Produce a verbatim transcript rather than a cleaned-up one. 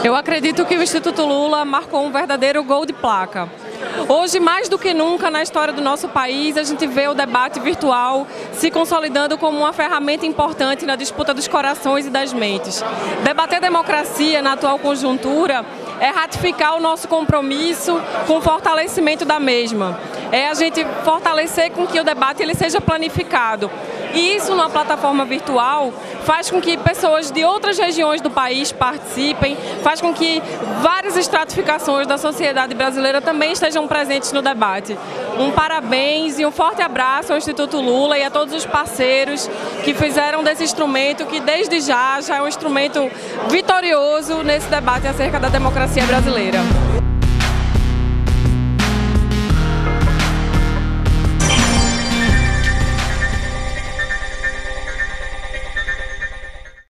Eu acredito que o Instituto Lula marcou um verdadeiro gol de placa. Hoje, mais do que nunca na história do nosso país, a gente vê o debate virtual se consolidando como uma ferramenta importante na disputa dos corações e das mentes. Debater democracia na atual conjuntura é ratificar o nosso compromisso com o fortalecimento da mesma. É a gente fortalecer com que o debate ele seja planificado. E isso, numa plataforma virtual, faz com que pessoas de outras regiões do país participem, faz com que várias estratificações da sociedade brasileira também estejam presentes no debate. Um parabéns e um forte abraço ao Instituto Lula e a todos os parceiros que fizeram desse instrumento, que desde já já é um instrumento vitorioso nesse debate acerca da democracia brasileira.